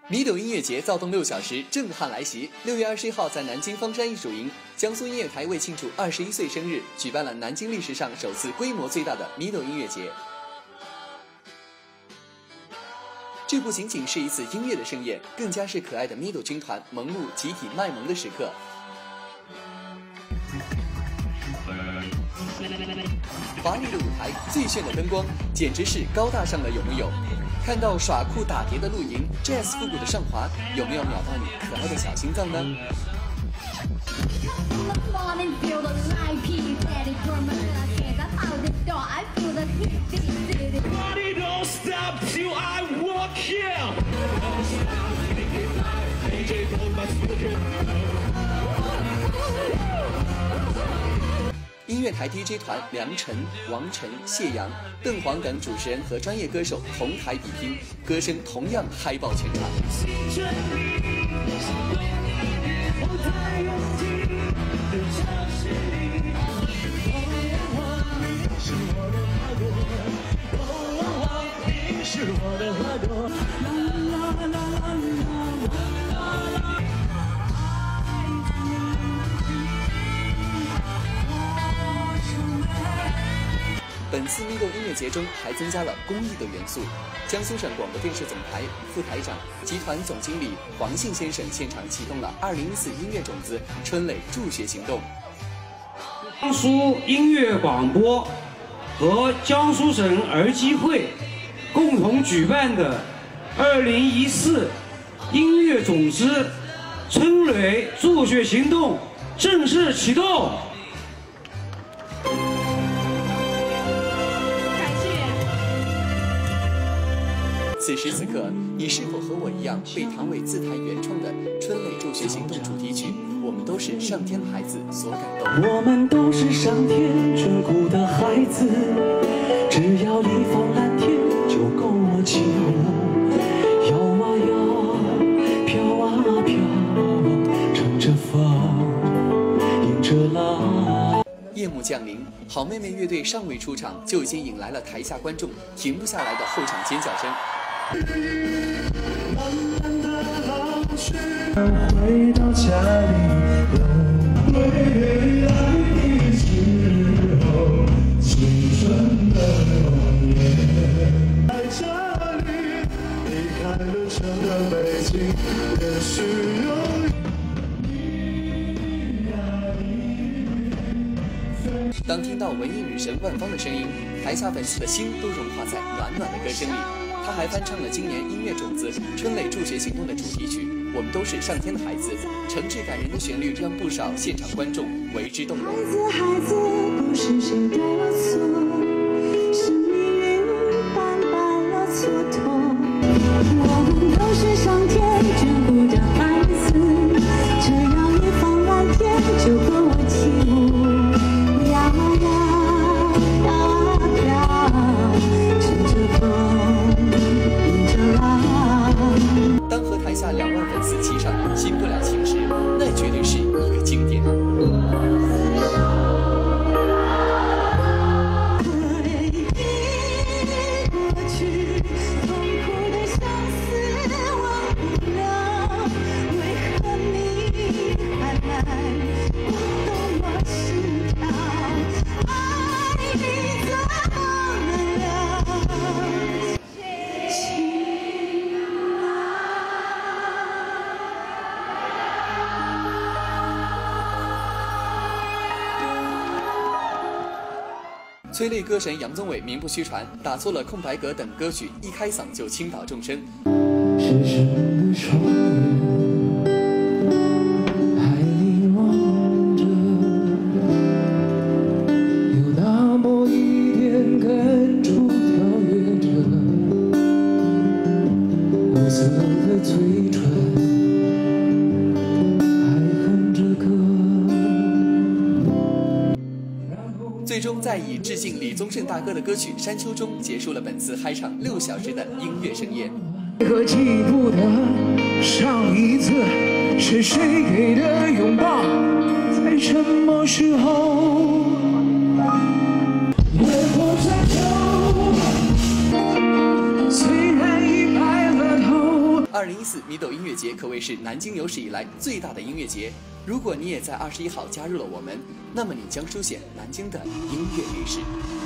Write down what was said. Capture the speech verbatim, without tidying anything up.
米抖音乐节躁动六小时，震撼来袭。六月二十一号，在南京方山艺术营，江苏音乐台为庆祝二十一岁生日，举办了南京历史上首次规模最大的米抖音乐节。这不仅仅是一次音乐的盛宴，更加是可爱的米抖军团萌录集体卖萌的时刻。华丽的舞台，最炫的灯光，简直是高大上了，有没有？看到耍酷打碟的露营 ，jazz 复古的上滑，有没有秒到你可爱的小心脏呢？音乐台 D J 团梁晨、王晨、谢阳、邓黄等主持人和专业歌手同台比拼，歌声同样嗨爆全场。本次米抖音乐节中还增加了公益的元素，江苏省广播电视总台副台长、集团总经理黄信先生现场启动了二零一四音乐种子春蕾助学行动。 江苏音乐广播和江苏省儿基会共同举办的二零一四音乐种子春蕾助学行动正式启动。 此时此刻，你是否和我一样被唐伟自弹原创的《春蕾助学行动》主题曲《我们都是上天的孩子》所感动？ 我们都是上天眷顾的孩子，只要一方蓝天就够我起舞，摇啊摇，飘啊飘，乘着风，迎着浪。 夜幕降临，好妹妹乐队尚未出场，就已经引来了台下观众停不下来的后场尖叫声。 回到家里，回来的时候，青春的容颜，在这里离开了这个北京，也许有你呀你。 当听到文艺女神万芳的声音，台下粉丝的心都融化在暖暖的歌声里。他还翻唱了今年音乐种子春蕾助学行动的主题曲《我们都是上天的孩子》，诚挚感人的旋律让不少现场观众为之动容。 孩子，孩子，不是谁对我错，是命运半半了蹉跎。我们都是上天眷顾的孩子，只要一方蓝天就够我起舞，摇啊摇，摇啊飘，乘着风。 当和台下两万粉丝齐唱《新不了情》时，那绝对是一个经典。催泪歌神杨宗纬名不虚传，打错了空白格等歌曲一开嗓就倾倒众生。 是什么双眼还凝望着，有那么一点感触跳跃着绿色的嘴唇，还哼着歌。 最终在以致敬李宗盛大哥的歌曲《山丘》中结束了本次嗨唱六小时的音乐盛宴。 可记不得上一次是谁给的拥抱，在什么时候？越过山丘，虽然已白了头。 二零一四米抖音乐节可谓是南京有史以来最大的音乐节。如果你也在二十一号加入了我们，那么你将书写南京的音乐历史。